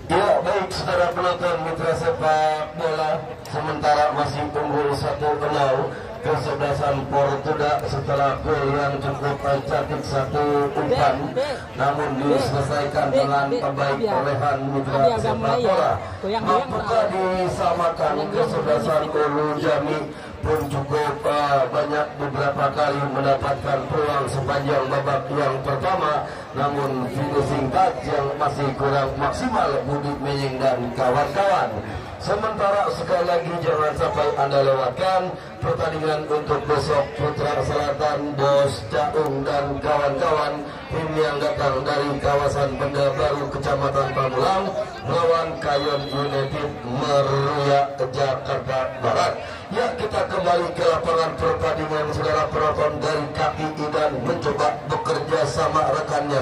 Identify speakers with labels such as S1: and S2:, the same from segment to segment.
S1: Ya baik saudara penonton mitra sepak bola, sementara masih unggul 1-0 kesebelasan Portugal setelah gol yang cukup cantik satu umpan, namun diselesaikan dengan baik perolehan mitra sepak bola. Mampukah disamakan kesebelasan Ulu Jami pun cukup banyak beberapa kali mendapatkan peluang sepanjang babak yang pertama, namun finishing touch yang masih kurang maksimal Budi Menying dan kawan-kawan. Sementara sekali lagi jangan sampai Anda lewatkan pertandingan untuk besok Putra Selatan, Bos Caung dan kawan-kawan, tim yang datang dari kawasan Benda Baru Kecamatan Pamulang melawan Kayon United Meruya Jakarta Barat. Ya, kita kembali ke lapangan pertandingan saudara penonton dari KPI dan mencoba bekerja sama rekannya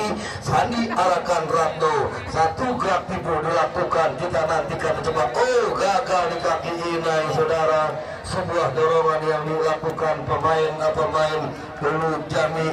S1: Sandi arahkan Ratno, satu gerak tipu dilakukan, kita nantikan mencoba, gagal di KPI naik saudara, sebuah dorongan yang dilakukan pemain Ulu Jami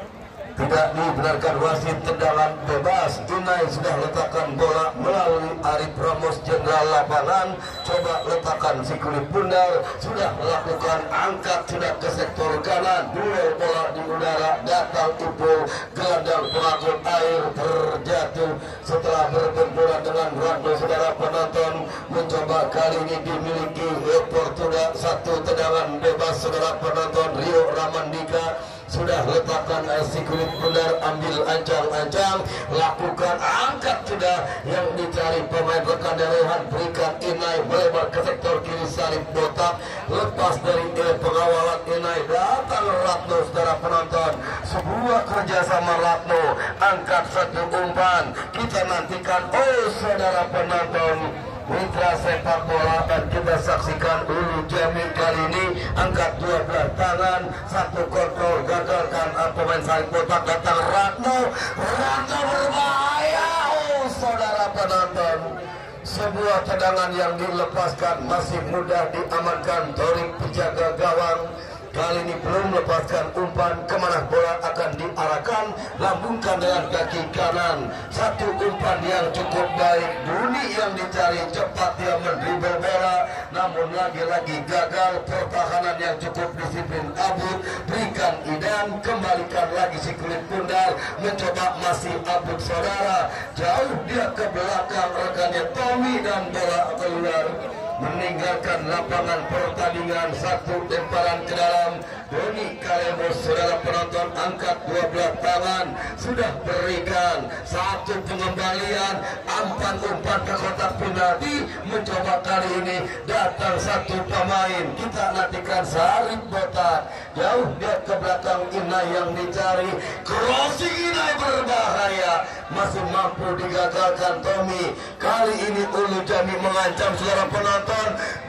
S1: tidak dibenarkan, wasit, tendangan bebas. Inai sudah letakkan bola melalui Arif Ramos, jenderal lapangan, coba letakkan si kulit bundar, sudah melakukan angkat, sudah ke sektor kanan, duel bola di udara, datang Ipul, gelandang pengangkut air terjatuh setelah berbenturan dengan Ratno. Saudara penonton, mencoba kali ini dimiliki Portugal, satu tendangan bebas saudara penonton. Rio Ramandika sudah letakkan si kulit bundar, ambil ancang-ancang, lakukan angkat, sudah yang dicari pemain rekan Rehan, berikan Inai melebar ke sektor kiri, salib botak, lepas dari pengawalan Inai, datang Ratno saudara penonton, sebuah kerjasama Ratno, angkat satu umpan, kita nantikan saudara penonton mitra sepak bola, dan kita saksikan Ulu Jami kali ini angkat dua belah tangan, satu kontrol, gagalkan pemain salib botak, datang Ratno berbahaya saudara penonton, sebuah tendangan yang dilepaskan, masih mudah diamankan Torik penjaga gawang. Kali ini belum melepaskan umpan, kemana bola akan diarahkan, lambungkan dengan kaki kanan, satu umpan yang cukup baik, Buni yang dicari, cepat dia mendribble bola, namun lagi-lagi gagal, pertahanan yang cukup disiplin Abud, berikan Idan, kembalikan lagi si kulit bundar, mencoba masih Abud saudara, jauh dia ke belakang rekannya Tommy dan bola keluar, meninggalkan lapangan pertandingan, satu lemparan ke dalam. Doni Kalemos saudara penonton, angkat dua belah tangan, sudah berikan satu pengembalian, umpan ke kotak penalti, mencoba kali ini datang satu pemain, kita nantikan Sarip botak, jauh dia ke belakang, Inai yang dicari, crossing Inai berbahaya, masih mampu digagalkan Tommy. Kali ini Ulu Jami mengancam saudara penonton.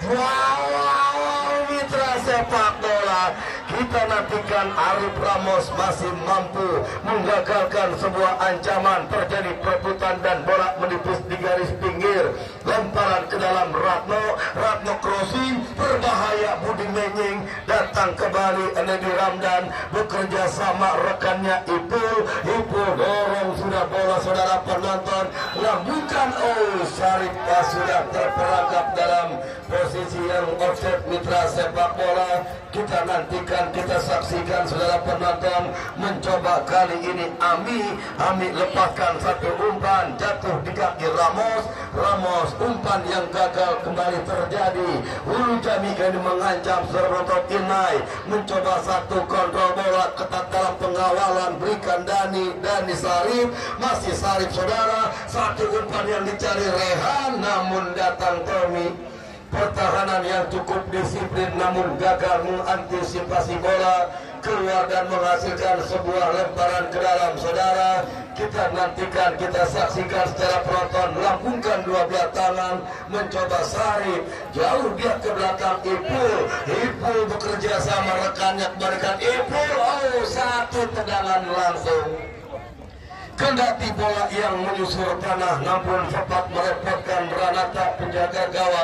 S1: Wow, mitra sepak bola, kita nantikan Arif Ramos masih mampu menggagalkan sebuah ancaman, terjadi perebutan dan bola menipis di garis pinggir, lemparan ke dalam Ratno crossing, berbahaya, Budi Menying, datang kembali Nedi Ramdan, bekerja sama rekannya Ipul dorong sudah bola saudara penonton, lambungkan, Syarif sudah terperangkap dalam posisi yang offset mitra sepak bola. Kita nantikan, kita saksikan saudara penonton, mencoba kali ini Ami lepaskan satu umpan, jatuh di kaki Ramos, umpan yang gagal kembali terjadi. Ulu Jami kini mengancam saudara penonton. Inai mencoba satu kontrol bola, ketat dalam pengawalan, berikan Dani Sarip, masih Sarip saudara, satu umpan yang dicari Rehan, namun datang Tommy, pertahanan yang cukup disiplin namun gagal mengantisipasi bola, keluar dan menghasilkan sebuah lemparan ke dalam saudara. Kita nantikan, kita saksikan secara penonton, lambungkan dua belah tangan, mencoba Sarip, jauh dia ke belakang Ipul bekerja sama rekannya, kembalikan Ipul, satu tendangan langsung, kendati bola yang menyusur tanah namun sempat merepotkan Ranata penjaga gawang.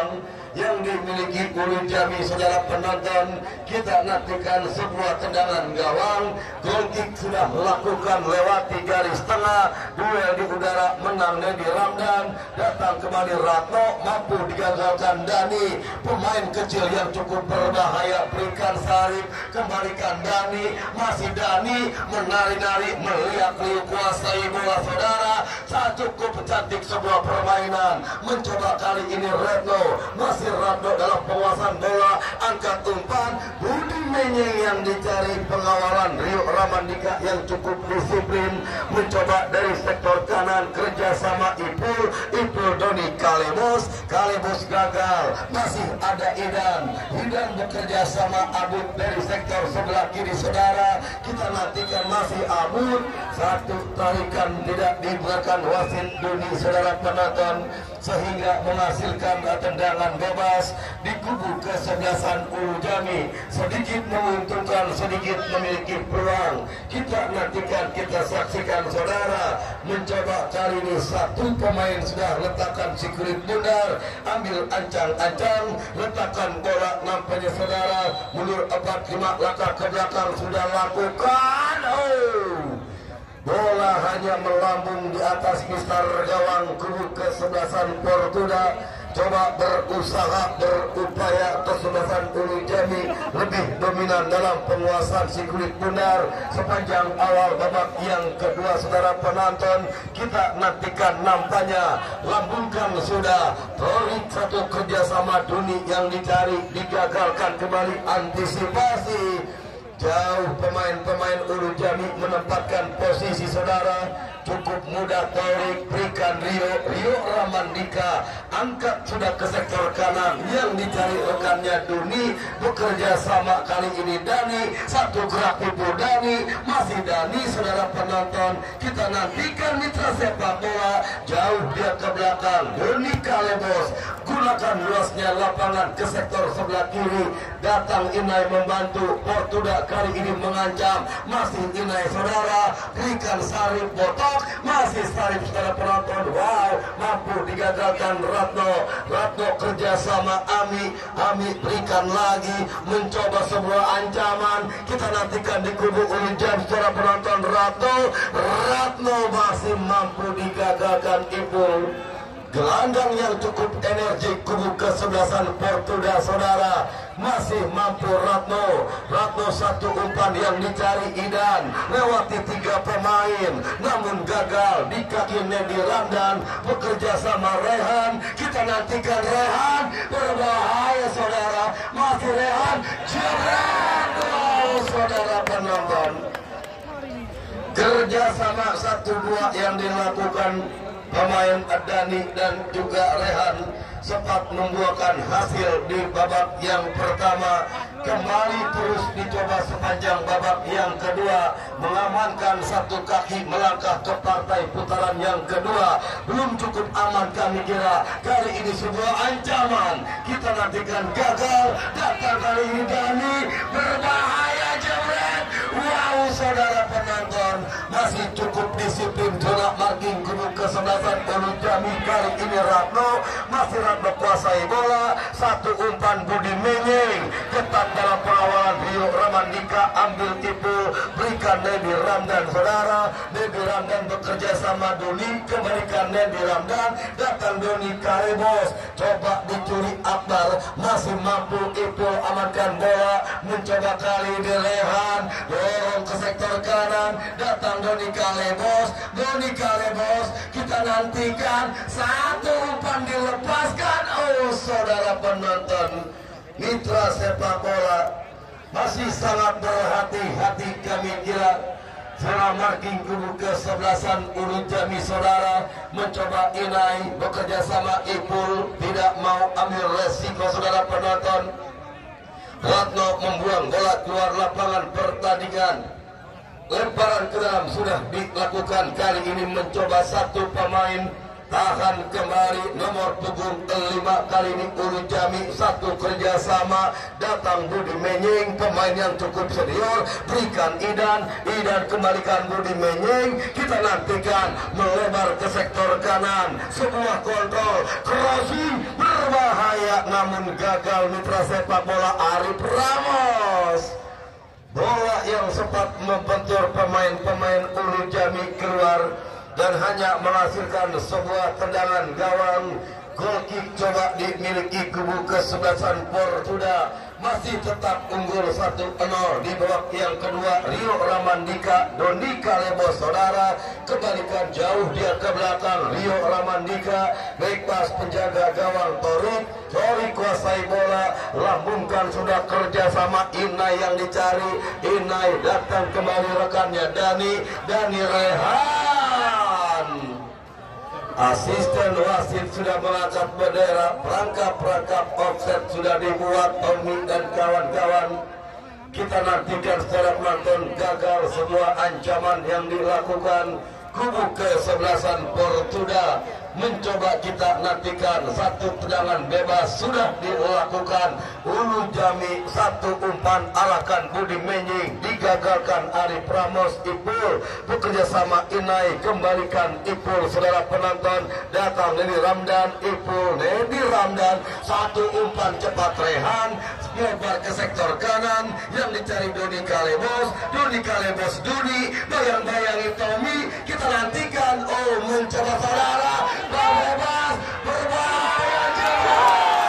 S1: yang dimiliki Ulu Jami. Saudara penonton, kita nantikan sebuah tendangan gawang. Goal kick sudah lakukan lewati garis tengah. Duel di udara menang Nedi Ramdan. Datang kembali Ratno, mampu digagalkan Dani. Pemain kecil yang cukup berbahaya, berikan Sarip, kembalikan Dani. Masih Dani menari-nari, melihat-liuk, kuasai bola saudara. Saat cukup cantik sebuah permainan. Mencoba kali ini Retno, masih Ratno dalam penguasaan bola. Angkat umpan, Budi Menyeng yang dicari, pengawalan Rio Ramandika yang cukup disiplin. Mencoba dari sektor kanan, kerjasama Ipul Doni Kalebos gagal. Masih ada Idan bekerja sama Abud dari sektor sebelah kiri saudara. Kita nantikan masih Abud, satu tarikan tidak diberikan wasit Doni saudara penonton, sehingga menghasilkan tendangan bebas di kubu kesebelasan Ulu Jami. Sedikit menguntungkan, sedikit memiliki peluang. Kita nantikan, kita saksikan saudara. Mencoba kali ini satu pemain sudah letakkan si kulit bundar, ambil ancang-ancang, letakkan bola, nampaknya saudara mundur 4-5 langkah ke belakang sudah lakukan. Bola hanya melambung di atas mistar gawang kubu kesebelasan Portuda. Coba berusaha, berupaya kesebelasan Ulu Jami lebih dominan dalam penguasaan si kulit bundar sepanjang awal babak yang kedua. Saudara penonton, kita nantikan nampaknya lambungkan sudah Torik, satu kerjasama Duni yang dicari, digagalkan kembali, antisipasi jauh pemain-pemain Ulu Jami menempatkan posisi saudara. Cukup mudah Torik, berikan Rio Ramandika, angkat sudah ke sektor kanan yang dicari rekannya Duni, bekerja sama kali ini Dani, satu gerak ibu Dani, masih Dani saudara penonton. Kita nantikan mitra sepak bola, jauh dia ke belakang Doni Kalebos, gunakan luasnya lapangan ke sektor sebelah kiri. Datang Inai membantu, Portuda kali ini mengancam, masih Inai saudara, berikan Sarip botok, masih Sarip saudara penonton. Wow, mampu digagalkan Ratno kerjasama Ami berikan lagi, mencoba sebuah ancaman. Kita nantikan di kubu Ulu Jami saudara penonton. Ratno masih mampu digagalkan Ipul. Gelandang yang cukup energik kubu kesebelasan Portugal saudara, masih mampu Ratno satu umpan yang dicari Idan, lewati 3 pemain namun gagal di kaki Nedi Ramdan, bekerja sama Rehan. Kita nantikan Rehan, berbahaya saudara, masih Rehan, jebret. Saudara penonton, kerjasama 1-2 yang dilakukan pemain Dani dan juga Rehan sempat membuahkan hasil di babak yang pertama. Kembali terus dicoba sepanjang babak yang kedua, mengamankan satu kaki melangkah ke partai putaran yang kedua. Belum cukup aman kami kira, kali ini sebuah ancaman. Kita nantikan gagal. Datang kali ini Dani, berbahaya, jebret. Wow saudara penonton, masih cukup disiplin zona marking kubu kesebelasan Ulu Jami. Kali ini Ratno, masih Ratno kuasai bola, satu umpan Budi Menyeng, ketat dalam pengawalan Rio Ramandika, ambil tipu, berikan Nedi Ramdan saudara. Nedi Ramdan bekerja sama Doni, kembalikan Nedi Ramdan, datang Doni Kalebos, coba dicuri Akbar, masih mampu Ipul amankan bola, mencoba kali di Rehan, dorong ke sektor kanan, datang Doni Kalebos, kita nantikan satu umpan dilepaskan. Saudara penonton, mitra sepak bola masih sangat berhati-hati kami kira. Zona marking kubu kesebelasan Ulu Jami saudara, mencoba Inai, bekerja sama Ipul, tidak mau ambil resiko saudara penonton. Ratno membuang bola keluar lapangan pertandingan. Lemparan ke dalam sudah dilakukan, kali ini mencoba satu pemain, tahan kembali nomor punggung 5 kali ini Ulu Jami, satu kerjasama, datang Budi Menyeng, pemain yang cukup senior, berikan Idan kembalikan Budi Menyeng. Kita nantikan melebar ke sektor kanan, sebuah kontrol, crossing, berbahaya namun gagal mitra sepak bola Arif Ramos. Bola yang sempat membentur pemain-pemain Ulu Jami keluar dan hanya menghasilkan sebuah tendangan gawang. Gol kick coba dimiliki kubu kesebelasan Portuda, masih tetap unggul 1-0 di babak yang kedua. Rio Ramandika, Donika Lebo saudara kembalikan jauh dia ke belakang. Rio Ramandika baik pas penjaga gawang Tori kuasai bola, lambungkan sudah kerja sama Inai yang dicari. Inai datang kembali rekannya Dani Rehan. Asisten wasit sudah mengangkat bendera, perangkap offset sudah dibuat. Tommy dan kawan-kawan, kita nantikan secara penonton. Gagal semua ancaman yang dilakukan kubu kesebelasan Portuda. Mencoba kita nantikan satu tendangan bebas sudah dilakukan. Ulu Jami satu umpan arahkan Budi Menying, digagalkan Arif Ramos. Ipul bekerja sama Inai, kembalikan Ipul saudara penonton. Datang Nedi Ramdan, Ipul Nedi Ramdan, satu umpan cepat Rehan lebar ke sektor kanan yang dicari Doni Kalebos. Doni bayang-bayangi Tommy. Kita nantikan, oh mencoba saudara bebas berbahaya juga.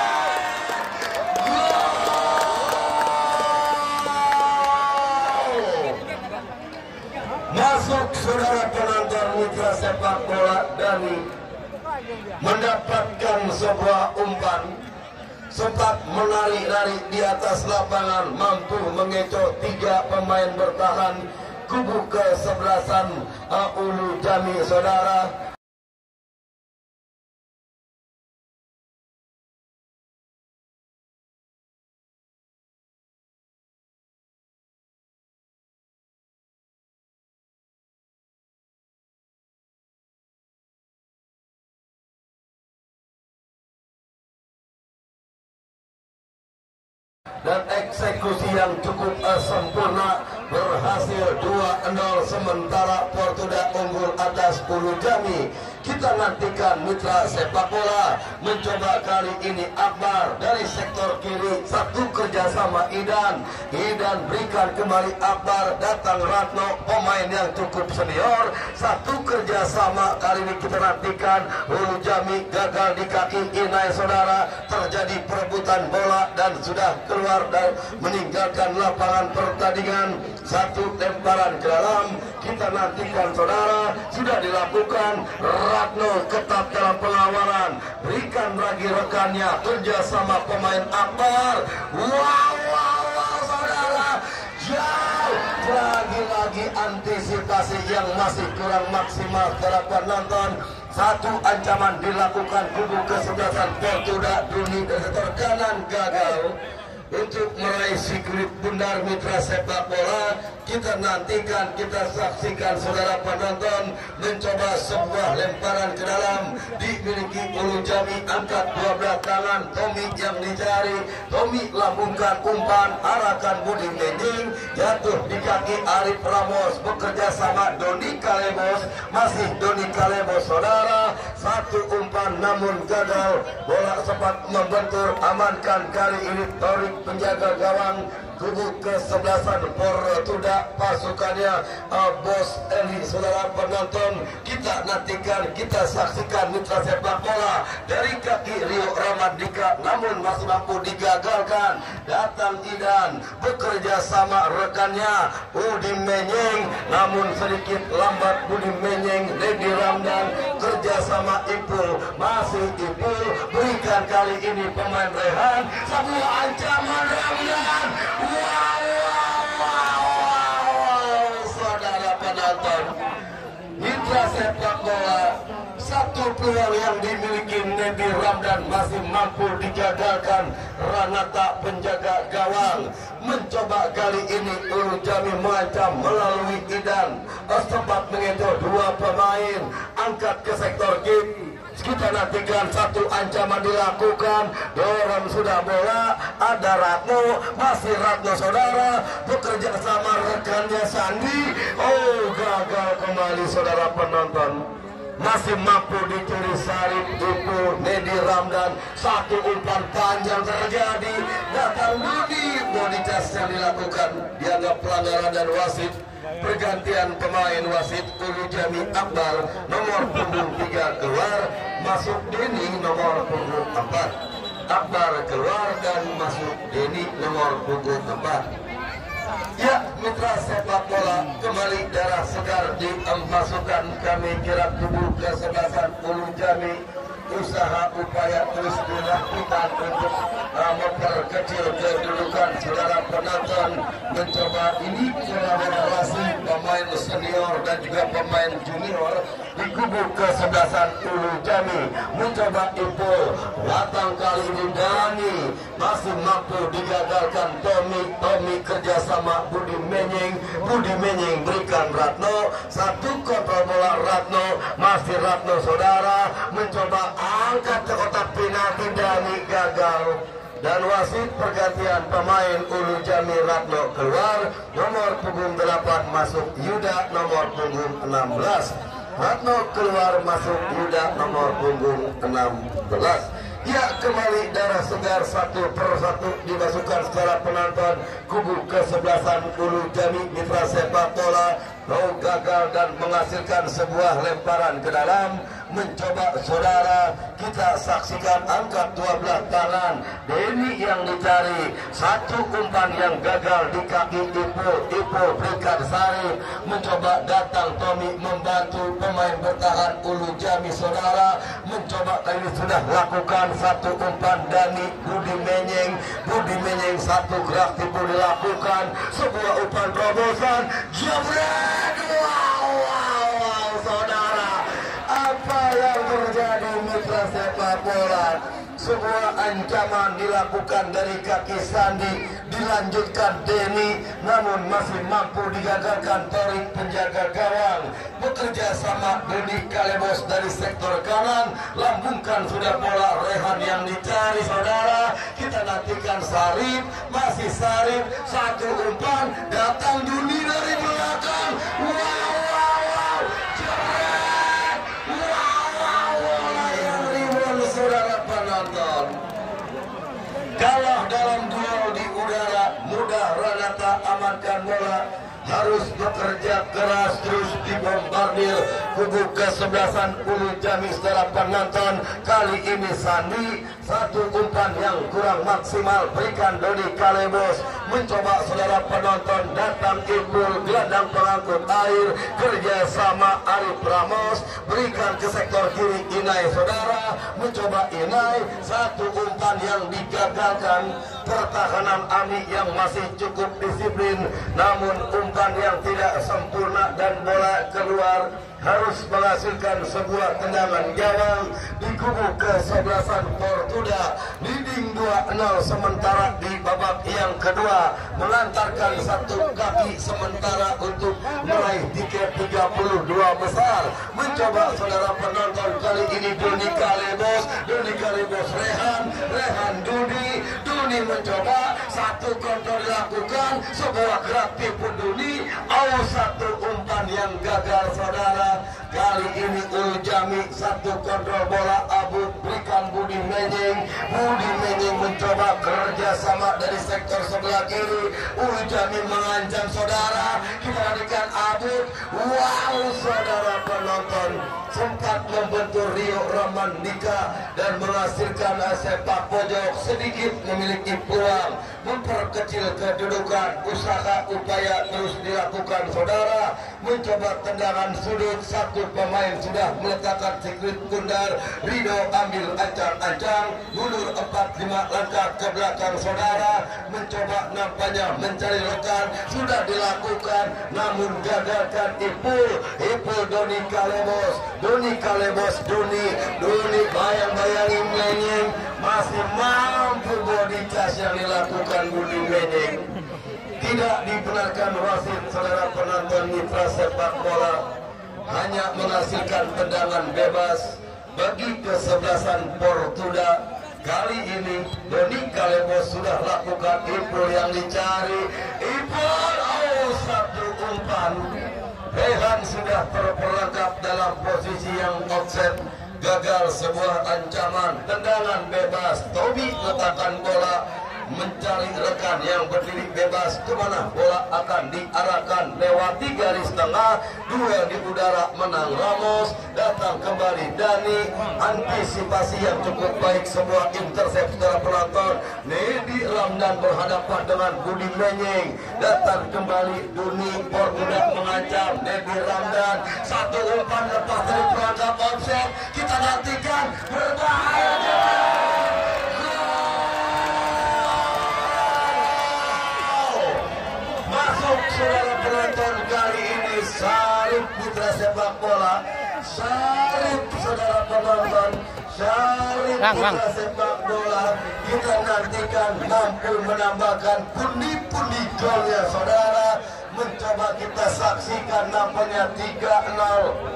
S1: Masuk saudara penonton mitra sepak bola. Dani mendapatkan sebuah umpan, sempat menari-nari di atas lapangan, mampu mengecoh 3 pemain bertahan kubu kesebelasan Ulu Jami saudara. Dan eksekusi yang cukup sempurna, berhasil 2-0 sementara Portuda unggul atas Ulu Jami. Kita nantikan mitra sepak bola mencoba kali ini Akbar dari sektor kiri, satu kerjasama Idan berikan kembali Akbar, datang Ratno pemain yang cukup senior, satu kerjasama kali ini kita nantikan. Ulu Jami gagal di kaki Inai saudara, terjadi perebutan bola dan sudah keluar dan meninggalkan lapangan pertandingan. Satu lemparan ke dalam, kita nantikan saudara, sudah dilakukan. Ratno ketat dalam pengawalan, berikan lagi rekannya, kerjasama pemain Akbar. Wow saudara, jauh lagi antisipasi yang masih kurang maksimal para penonton. Satu ancaman dilakukan kubu kesebelasan Portuda. Duni dari sektor kanan gagal untuk meraih sirkuit bundar mitra sepak bola. Kita nantikan, kita saksikan saudara penonton mencoba sebuah lemparan ke dalam, dimiliki Ulu Jami, angkat 12 tangan Tommy yang dicari. Tommy lambungkan umpan, arahkan Budi Menying, jatuh di kaki Arif Ramos, bekerja sama Doni Kalebos, masih Doni Kalebos saudara. Satu umpan namun gagal, bola sempat membentur, amankan kali ini Torik penjaga gawang kubu kesebelasan Portuda, pasukannya Bos Eli. Saudara penonton, kita nantikan, kita saksikan mitra sepak bola dari kaki Rio Ramandika, namun masih mampu digagalkan. Datang Idan, bekerja sama rekannya Budi Menying, namun sedikit lambat Budi Menying. Nedi Ramdan kerja sama Ipul, masih Ipul, berikan kali ini pemain Rehan, sebuah ancaman Ramdan. Saudara penonton, mitra sepak bola, satu peluang yang dimiliki Nedi Ramdan masih mampu digagalkan. Ranata penjaga gawang mencoba kali ini Ulu Jami mengancam melalui Idan, sempat mengecoh 2 pemain, angkat ke sektor kiri. Kita nantikan satu ancaman dilakukan, dorong sudah bola, ada Ratno, masih Ratno saudara, bekerja sama rekannya Sandi. Oh gagal kembali saudara penonton. masih mampu dicuri salib itu Nedi Ramdan. Satu umpan panjang terjadi, datang Budi Boditas yang dilakukan dianggap pelanggaran dan wasit. Pergantian pemain wasit Ulu Jami Akbar nomor punggung 3 keluar, masuk Deni nomor punggung 4. Akbar keluar dan masuk Deni nomor punggung 4. Ya, mitra sepak bola, kembali darah segar dimasukkan kami kirap tubuh kesebelasan Ulu Jami. Usaha upaya terus dilakukan untuk memperkecil kedudukan saudara penonton, mencoba ini kolaborasi pemain senior dan juga pemain junior di kubu kesebelasan Ulu Jami. Mencoba itu datang kali ini Dani masih mampu digagalkan Tommy kerjasama Budi Menying berikan Ratno, satu kontrol bola Ratno, masih Ratno saudara mencoba angkat ke kotak penalti, Dani gagal dan wasit pergantian pemain Ulu Jami. Ratno keluar, nomor punggung 8 masuk Yuda nomor punggung 16. Ratno keluar, masuk Yuda nomor punggung 16. Ya, kembali darah segar 1-1 dimasukkan secara penonton kubu kesebelasan Ulu Jami. Mitra sepak bola gagal dan menghasilkan sebuah lemparan ke dalam. Mencoba saudara, kita saksikan angkat 12 tangan Deni yang dicari, satu umpan yang gagal di kaki Ipo berikan Sarif. Mencoba datang Tommy membantu pemain bertahan Ulu Jami saudara. Mencoba kali sudah lakukan satu umpan Dani Budi Menying satu gerak tipu dilakukan, sebuah umpan terobosan jebret. Wow saudara, apa yang terjadi mitra sepak bola? Sebuah ancaman dilakukan dari kaki Sandi, dilanjutkan Deni, namun masih mampu digagalkan Torik penjaga gawang. Bekerja sama Dodi Kalebos dari sektor kanan, lambungkan sudah bola Rehan yang dicari saudara. Kita nantikan Sarif, masih Sarif, satu umpan, datang Juni dari belakang. Wow, jebret. Wow, bola yang ribuan saudara penonton. Kalah dalam duel di udara, mudah Ranata amankan bola. Harus bekerja keras terus dibombardir kubu kesebelasan Ulu Jami secara penonton. Kali ini Sandi, satu umpan yang kurang maksimal berikan Dodi Kalebos. Mencoba saudara penonton, datang Ibnul gelandang pengangkut air kerjasama Arif Ramos, berikan ke sektor kiri Inai saudara. Mencoba Inai, satu umpan yang digagalkan. Pertahanan Ami yang masih cukup disiplin, namun umpan yang tidak sempurna dan bola keluar. Harus menghasilkan sebuah tendangan gawang di kubu kesebelasan Portuda. Leading 2-0 sementara di babak yang kedua, mengantarkan satu kaki sementara untuk meraih tiket 32 besar. Mencoba saudara penonton, kali ini Doni Kalebos Rehan Duni mencoba, satu kontrol dilakukan, sebuah gerak tipu Duni, satu umpan yang gagal saudara. Kali ini Ulu Jami, satu kontrol bola Abu berikan Budi Menying mencoba kerjasama dari sektor sebelah kiri. Ulu Jami mengancam saudara, kita berikan Abu. Wow saudara penonton, sempat membentur Rio Ramandika dan menghasilkan sepak pojok, sedikit memiliki peluang memperkecil kedudukan. Usaha upaya terus dilakukan saudara. Mencoba tendangan sudut, satu pemain sudah meletakkan siklit kundar. Rido ambil ancang-ancang, mundur 4-5 langkah ke belakang saudara. Mencoba nampaknya mencari rekan, sudah dilakukan namun gagalkan Ipul Doni Kalebos bayang-bayangin Menying, masih mampu body charge yang dilakukan Budi Menying. Tidak dibenarkan wasit saudara penonton mitra sepak bola, hanya menghasilkan tendangan bebas bagi kesebelasan Portuda. Kali ini Doni Kalebos sudah lakukan Ipul yang dicari. Ipul, satu umpan. Rehan sudah terperangkap dalam dalam posisi yang offset. Gagal sebuah ancaman, tendangan bebas. Tobi letakkan bola, mencari rekan yang berdiri bebas. Kemana bola akan diarahkan? Lewati garis tengah, duel di udara menang Ramos. Datang kembali Dani, antisipasi yang cukup baik, sebuah intercept secara penonton. Nedi Ramdan berhadapan dengan Budi Menying. Datang kembali Duni, Portugal mengancam Nedi Ramdan. Satu umpan lepas dari perangkap offset. Kita nantikan, berbahaya. Saudara penonton, kali ini salib Mitra Sepak Bola, salib saudara penonton, salib Mitra Sepak Bola. Kita nantikan mampu menambahkan pundi-pundi golnya saudara. Mencoba kita saksikan nampaknya 3-0.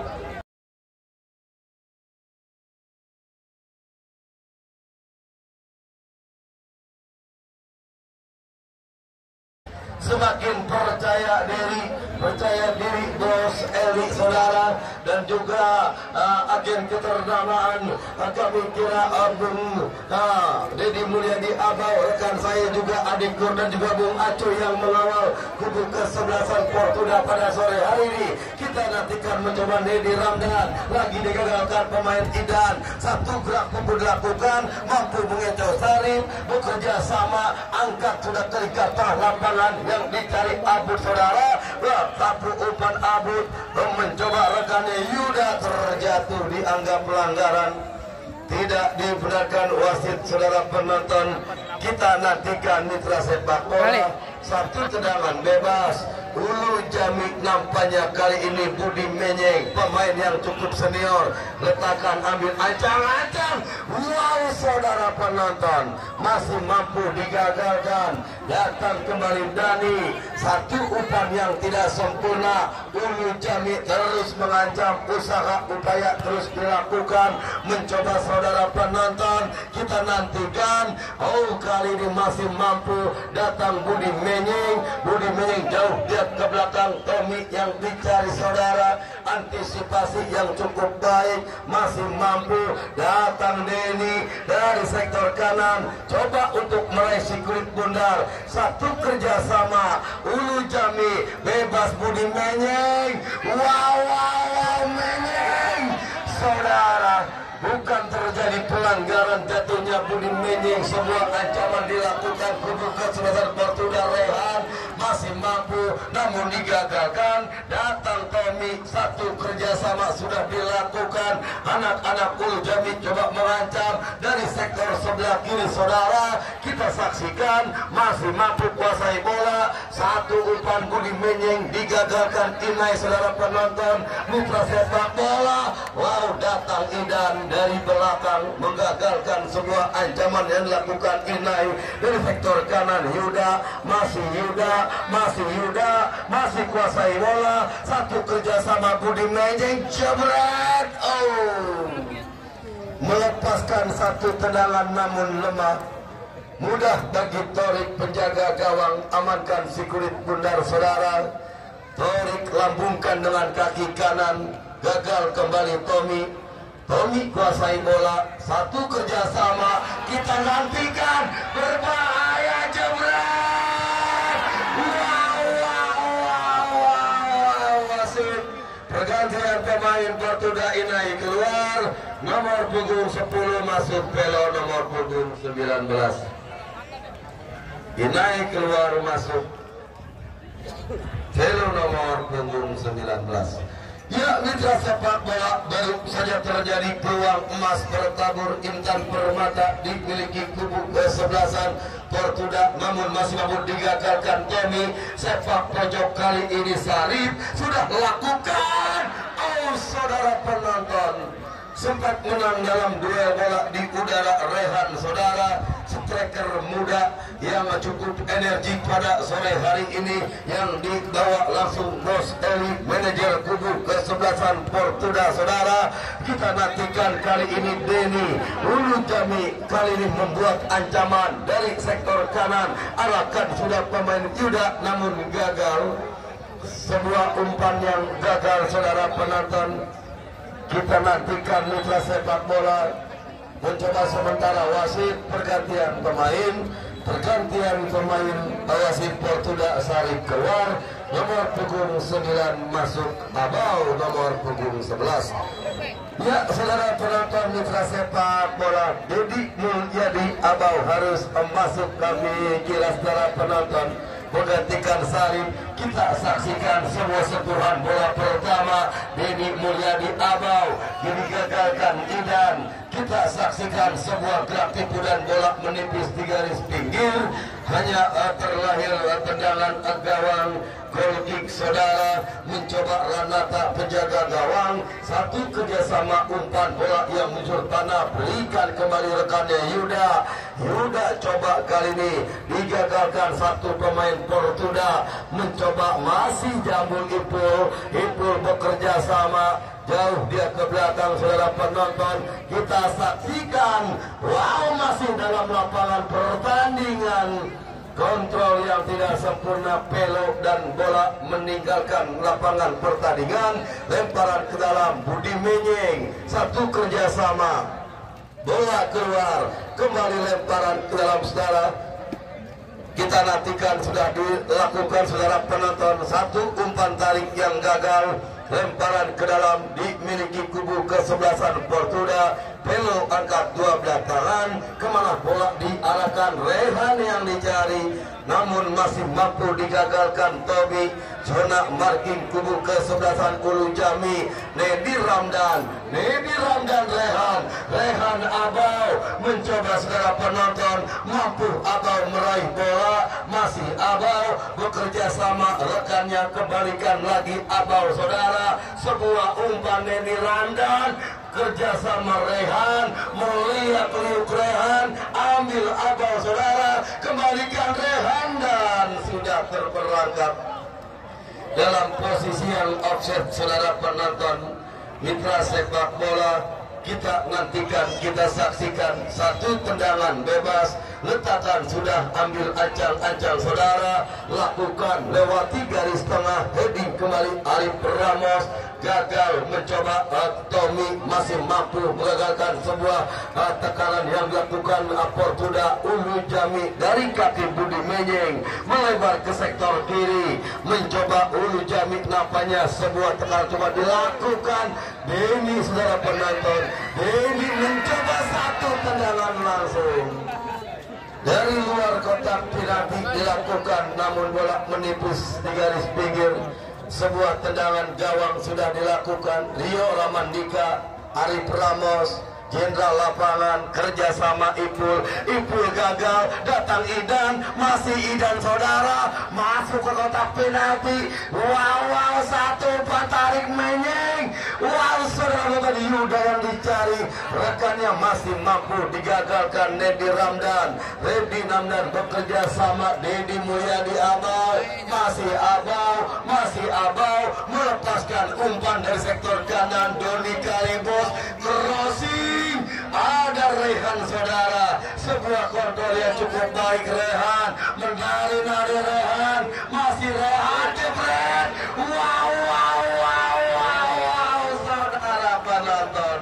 S1: Semakin percaya diri Bos Eli saudara, dan juga agen keternamaan kami kira Bung Dedi Mulyadi Abau, rekan saya juga adik Kur dan juga Bung Acu yang mengawal kubu kesebelasan Portugal pada sore hari ini. Kita nantikan mencoba Nedi Ramdan, lagi digagalkan pemain Idan. Satu gerak kubu dilakukan, mampu mengecoh salib, bekerja sama, angkat sudah terikat lapangan yang dicari Abud saudara. Tapu umpan Abud, mencoba rekannya Yuda, terjatuh, dianggap pelanggaran, tidak dibenarkan wasit saudara penonton. Kita nantikan Mitra Sepak Bola, satu tendangan bebas. Ulu Jami nampaknya kali ini Budi Menying, pemain yang cukup senior, letakkan, ambil, ancang-ancang. Wow saudara penonton, masih mampu digagalkan. Datang kembali Dani, satu umpan yang tidak sempurna. Ulu Jami terus mengancam, usaha upaya terus dilakukan. Mencoba saudara penonton, kita nantikan. Oh kali ini masih mampu. Datang Budi Menying, Budi Menying jauh dia ke belakang. Tommy yang dicari saudara, antisipasi yang cukup baik, masih mampu. Datang Denny dari sektor kanan, coba untuk meraih si kulit bundar. Satu kerjasama, Ulu Jami bebas Budi Menying. Wow Menying saudara, bukan terjadi pelanggaran, jatuhnya Budi Menying. Sebuah ancaman dilakukan kubu kesebelasan Portugal. Rehan masih mampu namun digagalkan. Datang Tommy, satu kerjasama sudah dilakukan. Anak-anak Ulu Jami coba mengancam dari sektor sebelah kiri saudara. Kita saksikan masih mampu kuasai bola. Satu umpan Budi Menying digagalkan Inai saudara penonton. Mitra Sepak Bola, wow datang Idan dari belakang menggagalkan sebuah ancaman yang dilakukan Inai dari sektor kanan. Yuda, masih kuasai bola. Satu kerjasama Budi Menying, jebret, melepaskan satu tendangan namun lemah. Mudah bagi Torik penjaga gawang, amankan si kulit bundar saudara. Torik lambungkan dengan kaki kanan, gagal kembali Tommy kuasai bola. Satu kerjasama, kita nantikan, berbahaya, jebret. Wasit pergantian pemain Portugal. Inai keluar, nomor punggung 10 masuk Pelo nomor punggung 19. Inai keluar masuk Pelo nomor punggung 19. Ya, Mitra Sepak Bola, baru saja terjadi peluang emas bertabur Intan Permata dimiliki kubu kesebelasan Portugal, namun masih mampu digagalkan Tommy. Sepak pojok kali ini Sarip sudah lakukan. Oh saudara penonton, sempat menang dalam duel bola di udara. Rehan saudara, striker muda yang cukup energi pada sore hari ini, yang dibawa langsung Bos Eli, manajer kubu kesebelasan Portugal saudara. Kita nantikan kali ini Denny Ulu Jami kali ini membuat ancaman dari sektor kanan, arahkan sudah pemain Yuda namun gagal. Sebuah umpan yang gagal saudara penonton. kita nantikan mitra sepak bola mencoba sementara wasit pergantian pemain wasit Portuda Sarip keluar, nomor punggung 9 masuk Abau, nomor punggung 11. Ya, saudara penonton mitra sepak bola, Dedi Mulyadi Abau harus masuk. Kami kira saudara penonton menggantikan Sarip. Kita saksikan sebuah sentuhan bola pertama Dedi Mulyadi Abau digagalkan Idan. Kita saksikan sebuah gerak tipu dan bola menipis di garis pinggir. Hanya terlahir tendangan gawang. Goal kick saudara, mencoba Ranata penjaga gawang. Satu kerjasama umpan bola yang muncul tanah, berikan kembali rekannya Yuda coba kali ini digagalkan satu pemain Portuda. Mencoba masih jambul Ipul bekerja sama jauh dia ke belakang. Saudara penonton, kita saksikan, wow, masih dalam lapangan pertandingan. Kontrol yang tidak sempurna, pelok dan bola meninggalkan lapangan pertandingan. Lemparan ke dalam, Budi Menyeng, satu kerjasama, bola keluar, kembali lemparan ke dalam saudara. Kita nantikan sudah dilakukan saudara penonton, satu umpan tarik yang gagal. Lemparan ke dalam dimiliki kubu kesebelasan Portuda. Pelo angkat 12 tangan, kemana bola diarahkan, Rehan yang dicari, namun masih mampu digagalkan Tobi. Zona marking kubu kesebelasan Ulu Jami, Nedi Ramdan Rehan Abau mencoba saudara penonton, mampu Abau meraih bola, masih Abau bekerja sama rekannya, kembalikan lagi Abau saudara. Sebuah umpan Nedi Ramdan, kerjasama Rehan, melihat liuk Rehan, ambil Abau saudara, kembalikan Rehan dan sudah terperangkap dalam posisi yang offset saudara penonton mitra sepak bola. Kita nantikan, kita saksikan satu tendangan bebas, letakan sudah ambil ancang-ancang saudara, lakukan lewati garis tengah, heading kembali Arif Ramos, gagal mencoba. Tommy masih mampu mengagalkan sebuah tekanan yang dilakukan Portuda. Ulu Jami dari kaki Budi Menyeng melebar ke sektor kiri, mencoba Ulu Jami, nampaknya sebuah tekanan coba dilakukan Denny saudara penonton. Denny mencoba satu tendangan langsung dari luar kotak penalti dilakukan, namun bola menipis di garis pinggir. Sebuah tendangan gawang sudah dilakukan. Rio Ramandika, Arif Ramos, Jenderal lapangan, kerjasama Ipul gagal, datang Idan, masih Idan saudara, masuk ke kotak penalti. Wow, satu umpan tarik Menyeng. Wow, saudara, tadi Yuda yang dicari, rekannya masih mampu digagalkan. Nedi Ramdan bekerja sama Dedi Mulyadi Abau, masih Abau melepaskan umpan dari sektor kanan. Doni Kalibos crossing, ada Rehan saudara, sebuah kontrol yang cukup baik. Rehan menari Rehan, masih Rehan jebret. Wow, saudara penonton,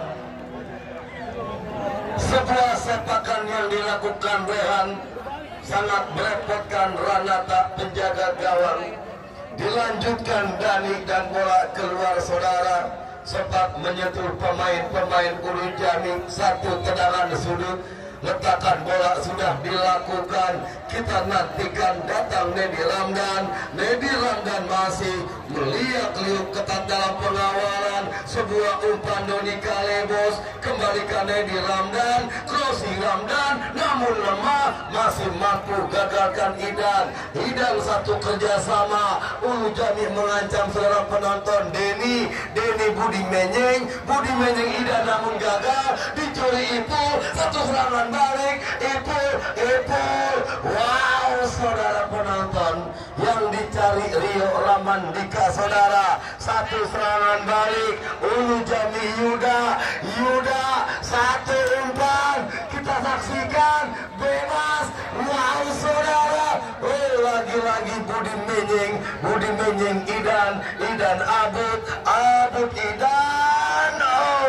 S1: sebuah sepakan yang dilakukan Rehan sangat merepotkan Ranata penjaga gawang. Dilanjutkan Dani dan bola keluar saudara, sempat menyentuh pemain Ulu Jami. Satu tendangan sudut, letakan bola sudah dilakukan. Kita nantikan datang Nedi Ramdan masih meliuk ketat dalam pengawalan. Sebuah umpan Doni Kalebos, kembalikan Nedi Ramdan, crossing Ramdan, namun lemah, masih mampu gagalkan Idan satu kerjasama. Ulu Jami mengancam saudara penonton. Denny Budi Menyeng Idan, namun gagal, dicuri Ipul, satu serangan balik Ipul. Wow, saudara penonton, yang dicari Rio Ramandika saudara, satu serangan balik Ulu Jami. Yuda satu umpan, kita saksikan bebas. Wow, saudara, lagi-lagi Budi Menyeng Idan Abud Idan.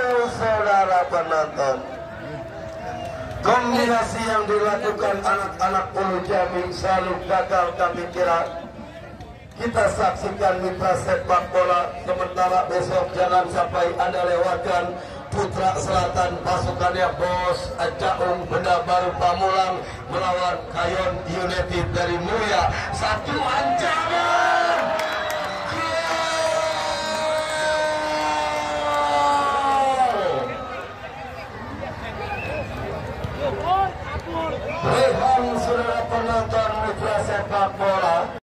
S1: saudara penonton. Kombinasi yang dilakukan anak-anak Ulu Jami selalu gagal kami kira. Kita saksikan mitra sepak bola, sementara besok jangan sampai Anda lewatkan Putra Selatan pasukannya Bos Caung Benda Baru Pamulang melawan Kayon United dari Mulia. Satu ancaman. Rehan saudara penonton mitra sepak bola.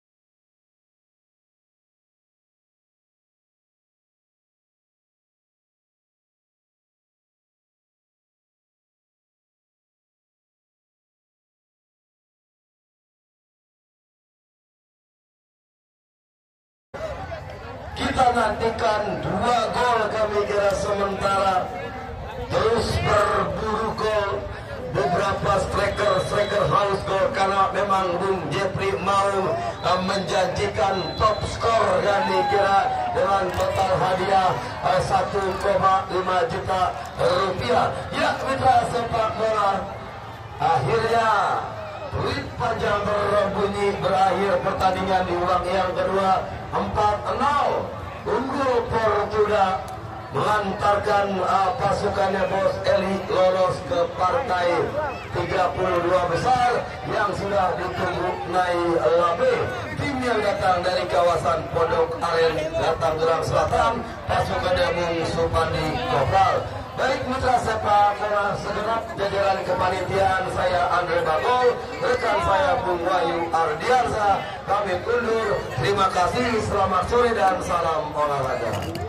S1: Kita nantikan 2 gol kami kira sementara. Terus berburu gol. Beberapa striker haus gol karena memang Bung Jepri mau menjanjikan top skor kami kira dengan total hadiah 1,5 juta rupiah. Ya mitra sepak bola, akhirnya duit panjang berbunyi, berakhir pertandingan di ulang yang kedua 4-0 unggul Portugal mengantarkan pasukannya Bos Eli lolos ke partai 32 besar yang sudah ditunggu naik labe. Tim yang datang dari kawasan Pondok Aren datang Gerang Selatan, pasukannya Bung Supandi Kopral. Baik mitra sepak bola segenap jajaran kepanitiaan, saya Andre Bagol, rekan saya Bung Wahyu Ardiansa, kami undur. Terima kasih, selamat sore dan salam olahraga.